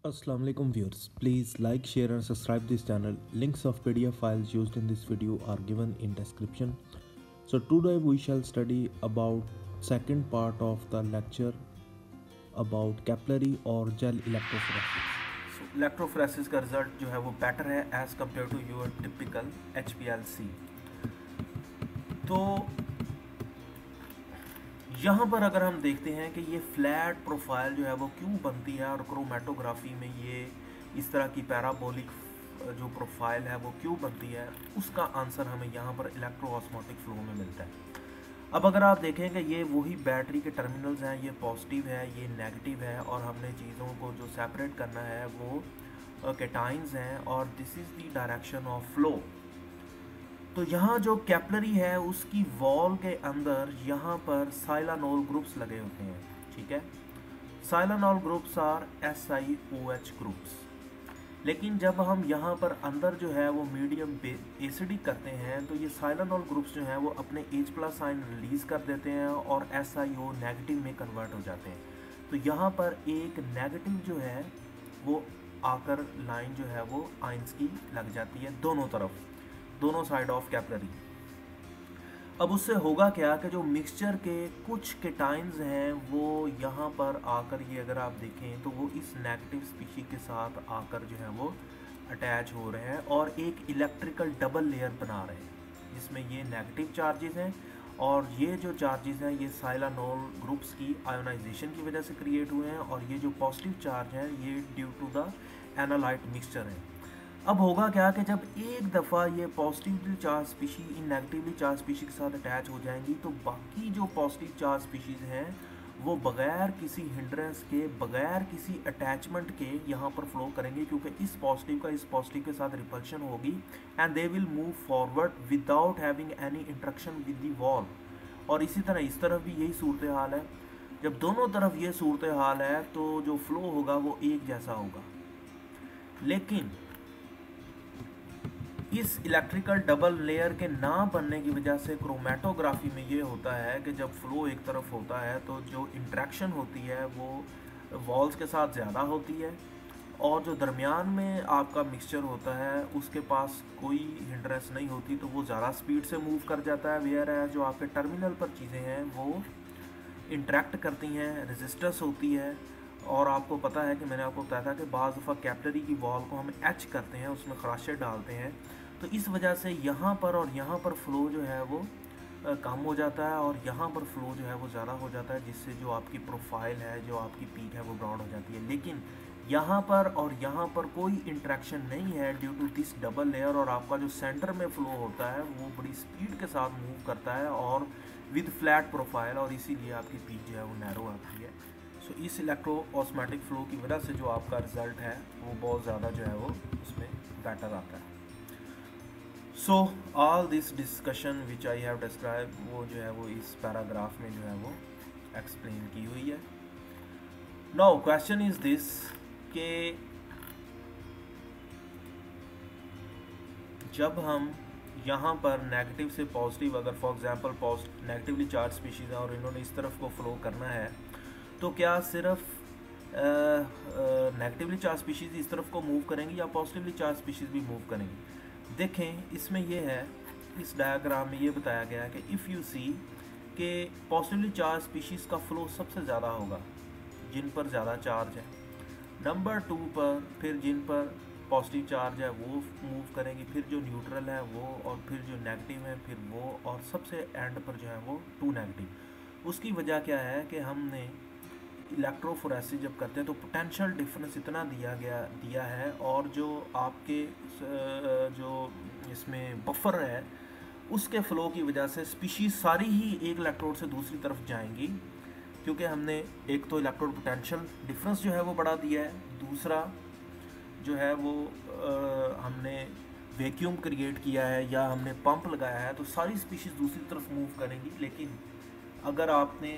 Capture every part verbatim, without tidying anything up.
Assalamu alaikum viewers. Please like, share and subscribe this channel. Links of P D F files used in this video are given in description. So today we shall study about second part of the lecture about capillary or gel electrophoresis. So electrophoresis का result जो है वो better है as compared to your typical H P L C. तो यहाँ पर अगर हम देखते हैं कि ये फ्लैट प्रोफाइल जो है वो क्यों बनती है और क्रोमेटोग्राफी में ये इस तरह की पैराबोलिक जो प्रोफाइल है वो क्यों बनती है, उसका आंसर हमें यहाँ पर इलेक्ट्रोऑस्मोटिक फ्लो में मिलता है। अब अगर आप देखें कि ये वही बैटरी के टर्मिनल्स हैं, ये पॉजिटिव है, ये नेगेटिव है, और हमने चीज़ों को जो सेपरेट करना है वो कैटाइंस हैं, और this is the direction of flow. तो यहाँ जो कैपिलरी है उसकी वॉल के अंदर यहाँ पर साइलानोल ग्रुप्स लगे होते हैं, ठीक है। Silanol groups are S I O H groups. लेकिन जब हम यहाँ पर अंदर जो है वो मीडियम एसिडिक करते हैं तो ये साइलानोल ग्रुप्स जो हैं वो अपने H प्लस आयन रिलीज़ कर देते हैं और एस आई ओ नेगेटिव में कन्वर्ट हो जाते हैं। तो यहाँ पर एक नेगेटिव जो है वो आकर लाइन जो है वो आयंस की लग जाती है दोनों तरफ, दोनों साइड ऑफ कैपिलरी। अब उससे होगा क्या कि जो मिक्सचर के कुछ केटाइंस हैं वो यहाँ पर आकर, ये अगर आप देखें तो वो इस नेगेटिव स्पीशीज के साथ आकर जो है वो अटैच हो रहे हैं और एक इलेक्ट्रिकल डबल लेयर बना रहे हैं जिसमें ये नेगेटिव चार्जेस हैं और ये जो चार्जेस हैं ये साइलानोल ग्रुप्स की आयोनाइजेशन की वजह से क्रिएट हुए हैं, और ये जो पॉजिटिव चार्ज है ये due to the analyte mixture है। अब होगा क्या कि जब एक दफ़ा ये positively charge species in negatively charge species के साथ अटैच हो जाएंगी तो बाकी जो पॉजिटिव चार्ज स्पीशीज हैं वो बगैर किसी हिंड्रेंस के, बगैर किसी अटैचमेंट के यहाँ पर फ्लो करेंगे, क्योंकि इस पॉजिटिव का इस पॉजिटिव के साथ रिपल्शन होगी and they will move forward without having any interaction with the wall. और इसी तरह इस तरफ भी यही सूरत हाल है। जब दोनों तरफ ये सूरत हाल है तो जो फ्लो होगा वो एक जैसा होगा। लेकिन इस इलेक्ट्रिकल डबल लेयर के ना बनने की वजह से क्रोमेटोग्राफी में ये होता है कि जब फ्लो एक तरफ होता है तो जो इंट्रैक्शन होती है वो वॉल्स के साथ ज़्यादा होती है, और जो दरमियान में आपका मिक्सचर होता है उसके पास कोई हिंड्रेंस नहीं होती तो वो ज़्यादा स्पीड से मूव कर जाता है। वेयर है जो आपके टर्मिनल पर चीज़ें हैं वो इंट्रैक्ट करती हैं, रेजिस्टेंस होती है। और आपको पता है कि मैंने आपको बताया था कि बाज़ दफ़ा कैपिलरी की वॉल को हम एच करते हैं, उसमें खराशे डालते हैं, तो इस वजह से यहाँ पर और यहाँ पर फ्लो जो है वो कम हो जाता है और यहाँ पर फ्लो जो है वो ज़्यादा हो जाता है, जिससे जो आपकी प्रोफाइल है, जो आपकी पीक है वो ब्रॉड हो जाती है। लेकिन यहाँ पर और यहाँ पर कोई इंट्रैक्शन नहीं है due to this double layer, और आपका जो सेंटर में फ्लो होता है वो बड़ी स्पीड के साथ मूव करता है और विद फ्लैट प्रोफाइल, और इसीलिए आपकी पीक जो है वो नैरो आती है। सो so, इस इलेक्ट्रोऑस्मोटिक फ्लो की वजह से जो आपका रिज़ल्ट है वो बहुत ज़्यादा जो है वो उसमें बेटर आता है। So all this discussion which I have describe वो जो है वो इस पैराग्राफ में जो है वो एक्सप्लेन की हुई है। नाउ क्वेश्चन इज दिस कि जब हम यहाँ पर नेगेटिव से पॉजिटिव, अगर for example positive negatively charge species है और इन्होंने इस तरफ को फ्लो करना है, तो क्या सिर्फ नेगेटिवली चार्ज स्पीशीज़ इस तरफ को मूव करेंगी या पॉजिटिवली चार्ज स्पीशीज़ भी मूव करेंगी? देखें इसमें ये है, इस डायग्राम में ये बताया गया है कि इफ़ यू सी के पॉजिटिवली चार्ज स्पीशीज़ का फ्लो सबसे ज़्यादा होगा जिन पर ज़्यादा चार्ज है, नंबर टू पर फिर जिन पर पॉजिटिव चार्ज है वो मूव करेंगी, फिर जो न्यूट्रल है वो, और फिर जो नेगेटिव है फिर वो, और सबसे एंड पर जो है वो टू नेगेटिव। उसकी वजह क्या है कि हमने इलेक्ट्रोफोरेसिस जब करते हैं तो पोटेंशियल डिफरेंस इतना दिया गया दिया है, और जो आपके जो इसमें बफर है उसके फ़्लो की वजह से स्पीशीज़ सारी ही एक इलेक्ट्रोड से दूसरी तरफ जाएंगी, क्योंकि हमने एक तो इलेक्ट्रोड पोटेंशियल डिफरेंस जो है वो बढ़ा दिया है, दूसरा जो है वो आ, हमने वैक्यूम क्रिएट किया है या हमने पंप लगाया है, तो सारी स्पीशीज़ दूसरी तरफ मूव करेंगी। लेकिन अगर आपने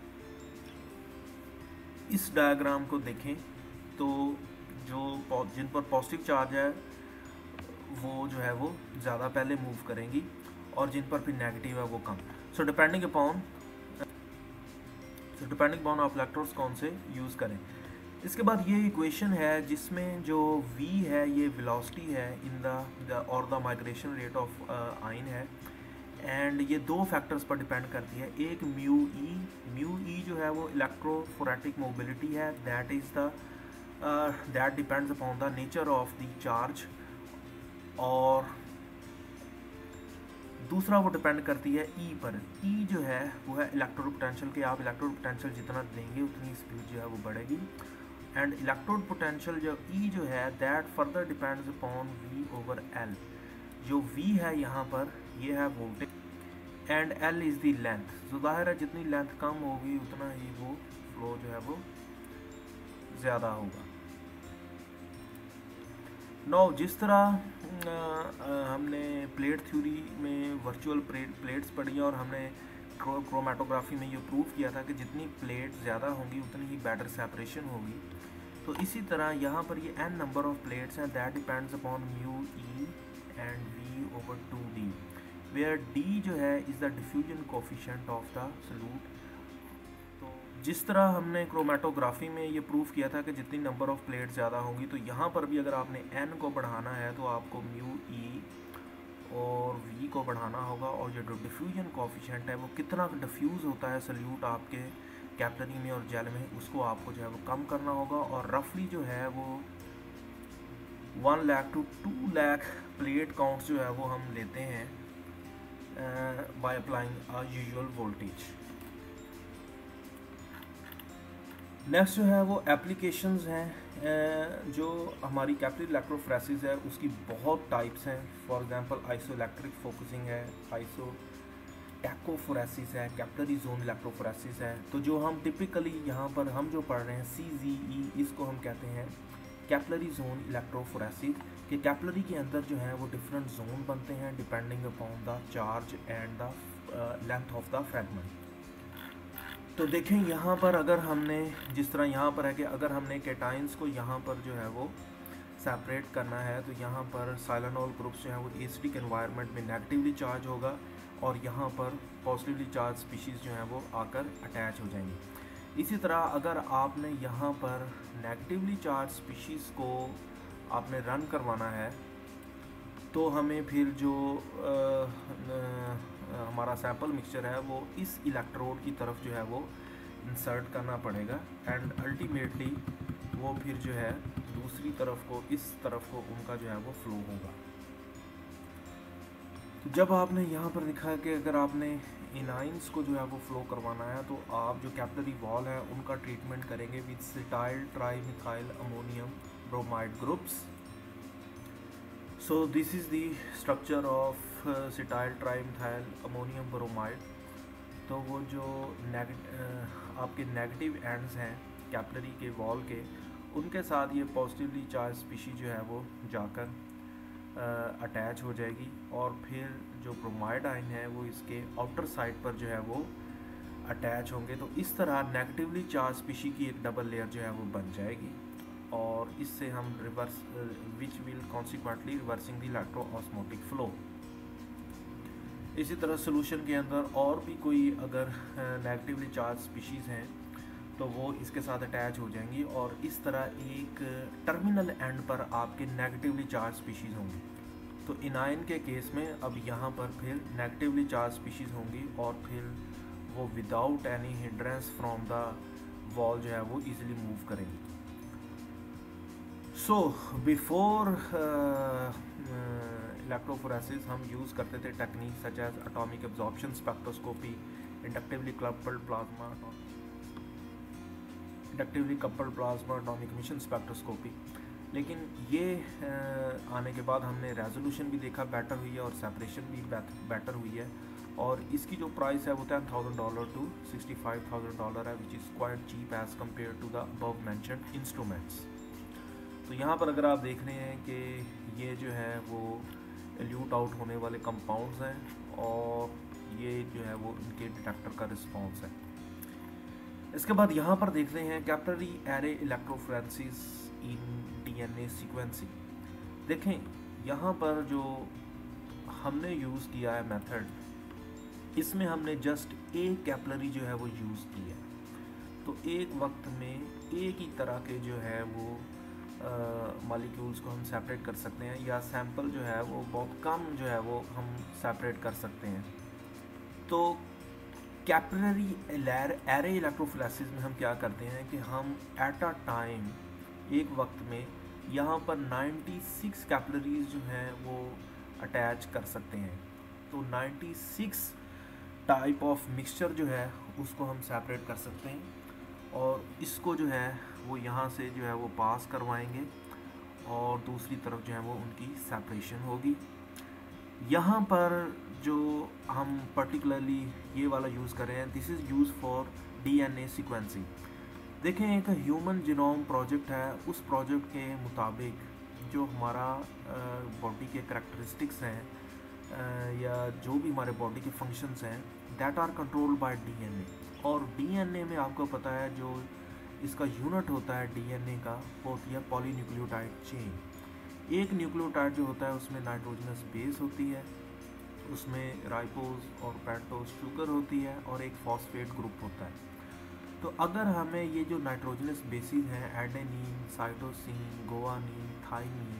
इस डायग्राम को देखें तो जो जिन पर पॉजिटिव चार्ज है वो जो है वो ज़्यादा पहले मूव करेंगी और जिन पर फिर नेगेटिव है वो कम। So depending upon so depending upon आप इलेक्ट्रोड्स कौन से यूज़ करें। इसके बाद ये इक्वेशन है जिसमें जो v है ये वेलोसिटी है इन द और the migration rate of ion है, एंड ये दो फैक्टर्स पर डिपेंड करती है। एक म्यू ई, म्यू ई जो है वो इलेक्ट्रोफोरेटिक मोबिलिटी है, that is the that depends upon the nature of the charge, और दूसरा वो डिपेंड करती है ई पर। ई जो है वो है इलेक्ट्रोड पोटेंशियल के, आप इलेक्ट्रोड पोटेंशियल जितना देंगे उतनी स्पीड जो है वो बढ़ेगी, एंड इलेक्ट्रोड पोटेंशियल जो ई जो है that further depends upon V over L. जो वी है यहाँ पर ये है voltage and L is the length. तो जाहिर है जितनी लेंथ कम होगी उतना ही वो फ्लो जो है वो ज़्यादा होगा। नो जिस तरह आ, आ, हमने प्लेट थ्योरी में वर्चुअल प्लेट्स पढ़ी और हमने क्रोमेटोग्राफी में ये प्रूव किया था कि जितनी प्लेट ज़्यादा होंगी उतनी ही बेटर सेपरेशन होगी, तो इसी तरह यहाँ पर ये एन नंबर ऑफ प्लेट्स हैं, that depends upon mu E and V over two D, where D जो है is the diffusion coefficient of the solute. तो जिस तरह हमने क्रोमेटोग्राफी में ये प्रूव किया था कि जितनी नंबर ऑफ प्लेट ज़्यादा होंगी, तो यहाँ पर भी अगर आपने एन को बढ़ाना है तो आपको म्यू ई और वी को बढ़ाना होगा, और ये जो डिफ्यूजन कोफिशिएंट है वो कितना डिफ्यूज़ होता है सॉल्यूट आपके कैपिलरी में और जेल में, उसको आपको जो है वो कम करना होगा, और रफली जो है वो one lakh to two lakh plate counts जो है वो हम लेते हैं by applying a usual voltage. Next जो है वो एप्लीकेशंस हैं। जो हमारी कैपिलरी इलेक्ट्रोफोरेसिस है उसकी बहुत टाइप्स हैं। For example isoelectric focusing है, आइसो टैकोफोरेसिस है, कैपिलरी जोन इलेक्ट्रोफोरेसिस है। तो जो हम टिपिकली यहाँ पर हम जो पढ़ रहे हैं सी जी ई, इसको हम कहते हैं कैपिलरी जोन इलेक्ट्रोफोरेसिस, कि कैपिलरी के अंदर जो है वो डिफरेंट जोन बनते हैं depending upon the charge and the length of the fragment. तो देखें यहाँ पर अगर हमने जिस तरह यहाँ पर है कि अगर हमने केटाइंस को यहाँ पर जो है वो सेपरेट करना है, तो यहाँ पर साइलेनोल ग्रुप्स जो है वो एसिडिक एनवायरनमेंट में नेगेटिवली चार्ज होगा, और यहाँ पर पॉजिटिवली चार्ज स्पीशीज़ जो हैं वो आकर अटैच हो जाएंगी। इसी तरह अगर आपने यहाँ पर नेगेटिवली चार्ज स्पीशीज़ को आपने रन करवाना है, तो हमें फिर जो आ, आ, हमारा सैंपल मिक्सचर है वो इस इलेक्ट्रोड की तरफ जो है वो इंसर्ट करना पड़ेगा, एंड अल्टीमेटली वो फिर जो है दूसरी तरफ को इस तरफ को उनका जो है वो फ्लो होगा। तो जब आपने यहाँ पर लिखा है कि अगर आपने इनाइंस को जो है वो फ्लो करवाना है, तो आप जो कैपिलरी वॉल है उनका ट्रीटमेंट करेंगे with cetyl trimethyl ammonium bromide groups. So this is the structure of cetyl trimethyl ammonium bromide. तो वो जो नेगेटिव आपके नेगेटिव एंड्स हैं कैपिलरी के वॉल के, उनके साथ ये पॉजिटिवली चार्ज स्पीशीज जो है वो जाकर अटैच हो जाएगी, और फिर जो ब्रोमाइड आयन है वो इसके आउटर साइड पर जो है वो अटैच होंगे। तो इस तरह नेगेटिवली चार्ज स्पीशी की एक डबल लेयर जो है वो बन जाएगी, और इससे हम reverse which will consequently reversing the electroosmotic flow. इसी तरह सोल्यूशन के अंदर और भी कोई अगर नेगेटिवली चार्ज स्पीशीज़ हैं तो वो इसके साथ अटैच हो जाएंगी, और इस तरह एक टर्मिनल एंड पर आपके नेगेटिवली चार्ज स्पीशीज़ होंगी। तो इनाइन के केस में अब यहाँ पर फिर नेगेटिवली चार्ज स्पीशीज़ होंगी, और फिर वो without any hindrance from the wall जो है वो इजीली मूव करेंगी। सो बिफोर इलेक्ट्रोफोरेसिस हम यूज़ करते थे technique such as atomic absorption spectroscopy, inductively coupled plasma inductively coupled plasma atomic emission spectroscopy. लेकिन ये आ, आने के बाद हमने रेजोल्यूशन भी देखा बेटर हुई है, और सेपरेशन भी बेटर हुई है, और इसकी जो प्राइस है वो ten thousand dollar to sixty five thousand dollar है, which is quite cheap as compare to the above mentioned instruments. तो यहाँ पर अगर आप देख रहे हैं कि ये जो है वो एल्यूट आउट होने वाले कंपाउंड्स हैं, और ये जो है वो इनके डिटेक्टर का रिस्पॉन्स है। इसके बाद यहाँ पर देख रहे हैं capillary array electrophoresis in DNA sequencing. देखें यहाँ पर जो हमने यूज़ किया है मेथड, इसमें हमने जस्ट एक कैपिलरी जो है वो यूज़ की है। तो एक वक्त में एक ही तरह के जो है वो मॉलिक्यूल्स को हम सेपरेट कर सकते हैं, या सैंपल जो है वो बहुत कम जो है वो हम सेपरेट कर सकते हैं। तो कैपिलरी एरे इलेक्ट्रोफोरेसिस में हम क्या करते हैं कि हम एट अ टाइम एक वक्त में यहाँ पर छियानवे कैपिलरीज जो हैं वो अटैच कर सकते हैं। तो छियानवे टाइप ऑफ मिक्सचर जो है उसको हम सेपरेट कर सकते हैं, और इसको जो है वो यहाँ से जो है वो पास करवाएंगे और दूसरी तरफ जो है वो उनकी सेपरेशन होगी। यहाँ पर जो हम पर्टिकुलरली ये वाला यूज़ कर रहे हैं, this is use for DNA sequencing. देखें, एक ह्यूमन जीनोम प्रोजेक्ट है, उस प्रोजेक्ट के मुताबिक जो हमारा बॉडी के करैक्टरिस्टिक्स हैं या जो भी हमारे बॉडी के फंक्शंस हैं, that are controlled by DNA. और डीएनए में आपको पता है जो इसका यूनिट होता है डीएनए का, वो होती है पॉलीन्यूक्लियोटाइड चेन। एक न्यूक्लियोटाइड जो होता है उसमें नाइट्रोजनस बेस होती है, उसमें राइबोस और पेंटोस शुगर होती है, और एक फॉस्फेट ग्रुप होता है। तो अगर हमें ये जो नाइट्रोजनस बेसिस हैं, एडेनिन, साइटोसिन, गुआनिन, थाइमिन,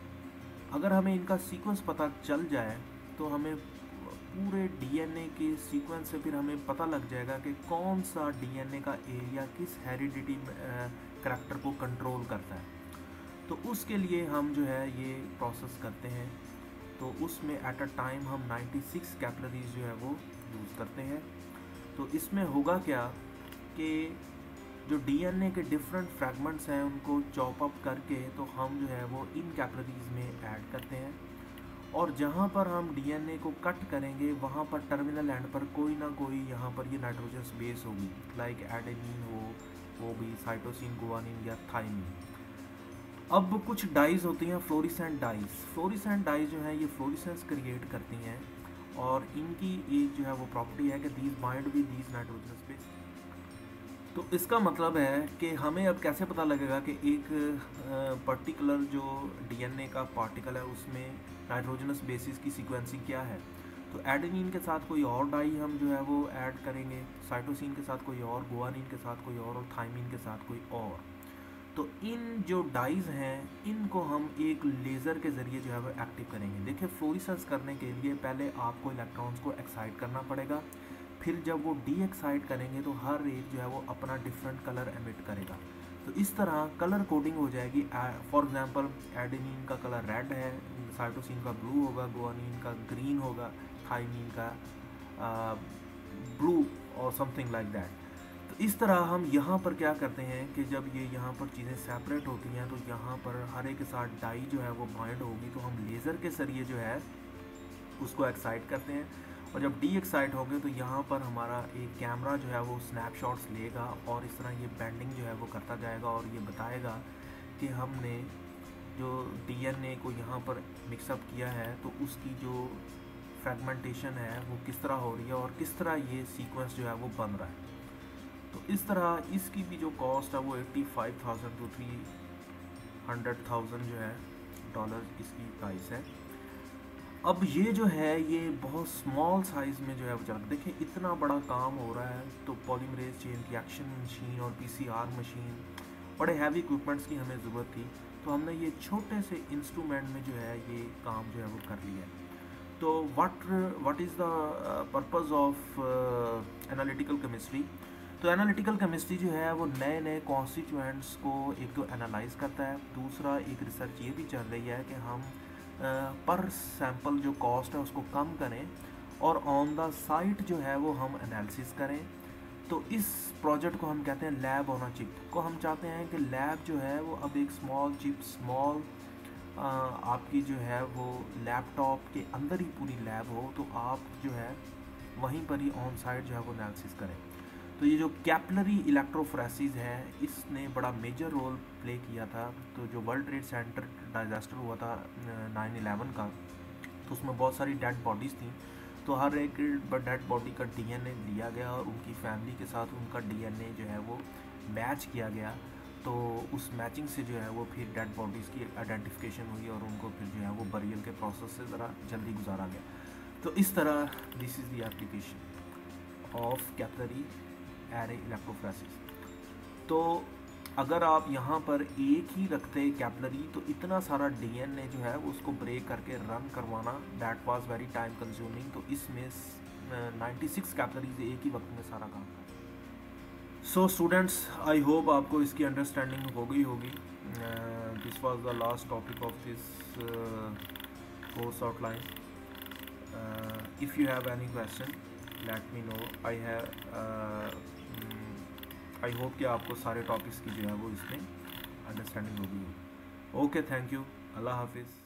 अगर हमें इनका सीक्वेंस पता चल जाए तो हमें पूरे डीएनए के सीक्वेंस से फिर हमें पता लग जाएगा कि कौन सा डीएनए का एरिया किस हेरिडिटी करैक्टर को कंट्रोल करता है। तो उसके लिए हम जो है ये प्रोसेस करते हैं। तो उसमें एट अ टाइम हम छियानवे कैपिलरीज जो है वो यूज़ करते हैं। तो इसमें होगा क्या कि जो डीएनए के डिफरेंट फ्रैगमेंट्स हैं उनको चॉप अप करके तो हम जो है वो इन कैपिलरीज में ऐड करते हैं, और जहाँ पर हम डीएनए को कट करेंगे वहाँ पर टर्मिनल एंड पर कोई ना कोई यहाँ पर ये नाइट्रोजनस बेस होगी, लाइक एडेनिन हो, वो भी साइटोसिन, गुआनिन या थाइमिन। अब कुछ डाइज होती हैं फ्लोरिसेंट डाइज। फ्लोरिसेंट डाइज जो है ये फ्लोरिसेंस क्रिएट करती हैं, और इनकी एक जो है वो प्रॉपर्टी है कि these bind with these nitrogenous base. तो इसका मतलब है कि हमें अब कैसे पता लगेगा कि एक पर्टिकुलर जो डीएनए का पार्टिकल है उसमें नाइट्रोजनस बेसिस की सीक्वेंसिंग क्या है। तो एडेनिन के साथ कोई और डाई हम जो है वो ऐड करेंगे, साइटोसिन के साथ कोई और, गुआनिन के साथ कोई और, और थाइमिन के साथ कोई और। तो इन जो डाइज हैं इनको हम एक लेज़र के ज़रिए जो है वो एक्टिव करेंगे। देखिए, फ्लोरिसेंस करने के लिए पहले आपको इलेक्ट्रॉन्स को एक्साइट करना पड़ेगा, फिर जब वो डी एक्साइट करेंगे तो हर एक जो है वो अपना डिफरेंट कलर एमिट करेगा। तो इस तरह कलर कोडिंग हो जाएगी। फॉर एग्जांपल एडेनिन का कलर रेड है, साइटोसिन का ब्लू होगा, गुआनिन का ग्रीन होगा, थाइमिन का ब्लू और समथिंग लाइक दैट। तो इस तरह हम यहाँ पर क्या करते हैं कि जब ये यहाँ पर चीज़ें सेपरेट होती हैं तो यहाँ पर हर एक के साथ डाई जो है वो बाइंड होगी, तो हम लेज़र के जरिए जो है उसको एक्साइट करते हैं, और जब डी एक्साइट होंगे तो यहाँ पर हमारा एक कैमरा जो है वो स्नैपशॉट्स लेगा, और इस तरह ये बेंडिंग जो है वो करता जाएगा और ये बताएगा कि हमने जो डीएनए को यहाँ पर मिक्सअप किया है तो उसकी जो फ्रेगमेंटेशन है वो किस तरह हो रही है और किस तरह ये सीक्वेंस जो है वो बन रहा है। तो इस तरह इसकी भी जो कॉस्ट है वो eighty five thousand to three hundred thousand जो है डॉलर इसकी प्राइस है। अब ये जो है ये बहुत स्मॉल साइज़ में जो है वो चल, देखिए इतना बड़ा काम हो रहा है। तो पॉलीमरेज चेन रिएक्शन मशीन और पीसीआर मशीन, बड़े हैवी इक्विपमेंट्स की हमें ज़रूरत थी, तो हमने ये छोटे से इंस्ट्रूमेंट में जो है ये काम जो है वो कर लिया है। तो what what is the purpose of analytical chemistry. तो एनालिटिकल केमिस्ट्री जो है वो नए नए कॉन्स्टिट्यूएंट्स को एक तो एनालाइज करता है, दूसरा एक रिसर्च ये भी चल रही है कि हम पर सैंपल जो कॉस्ट है उसको कम करें और ऑन द साइट जो है वो हम एनालिसिस करें। तो इस प्रोजेक्ट को हम कहते हैं लैब ऑन अ चिप को। हम चाहते हैं कि लैब जो है वो अब एक स्मॉल चिप, स्मॉल आपकी जो है वो लैपटॉप के अंदर ही पूरी लैब हो, तो आप जो है वहीं पर ही ऑन साइट जो है वो एनालिसिस करें। तो ये जो कैपिलरी इलेक्ट्रोफोरेसिस है इसने बड़ा मेजर रोल प्ले किया था। तो जो वर्ल्ड ट्रेड सेंटर डिजास्टर हुआ था नाइन इलेवन का, तो उसमें बहुत सारी डेड बॉडीज़ थी, तो हर एक डेड बॉडी का डीएनए लिया गया और उनकी फैमिली के साथ उनका डीएनए जो है वो मैच किया गया। तो उस मैचिंग से जो है वो फिर डेड बॉडीज़ की आइडेंटिफिकेशन हुई और उनको फिर जो है वो बरियल के प्रोसेस से ज़रा जल्दी गुजारा गया। तो इस तरह this is the application of capillary array electrophoresis. तो अगर आप यहाँ पर एक ही रखते कैपलरी तो इतना सारा डीएनए जो है वो उसको ब्रेक करके रन करवाना that was very time consuming. तो इसमें नाइन्टी सिक्स कैपलरीज एक ही वक्त में सारा काम कर। सो स्टूडेंट्स, आई होप आपको इसकी अंडरस्टैंडिंग हो गई होगी। This was the last topic of this course outline. If you have any question let me know. I have I hope कि आपको सारे टॉपिक्स की जो है वो इसमें अंडरस्टैंडिंग होगी। ओके, थैंक यू, अल्लाह हाफिज़।